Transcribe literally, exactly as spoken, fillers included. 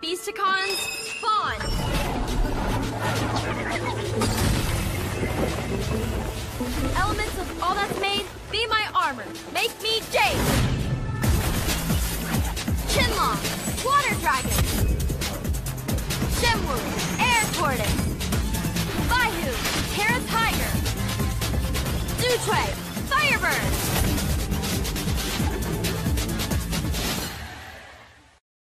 Beasticons, spawn! Elements of all that's made, be my armor. Make me Jade! Chinlong, water dragon! Shemwu, air tortoise! Baihu, Terra tiger! Zutui, firebird!